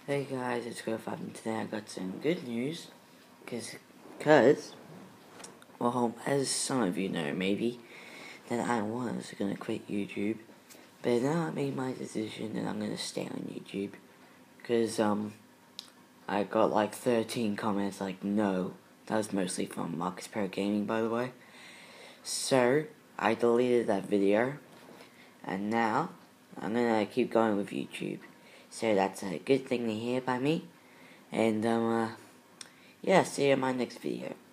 Hey guys, it's Go5 and today I got some good news because, well, as some of you know maybe, that I was going to quit YouTube, but now I made my decision that I'm going to stay on YouTube because, I got like 13 comments like no. That was mostly from Marcus Pro Gaming, by the way. So, I deleted that video, and now I'm going to keep going with YouTube. So that's a good thing to hear by me. And, yeah, see you in my next video.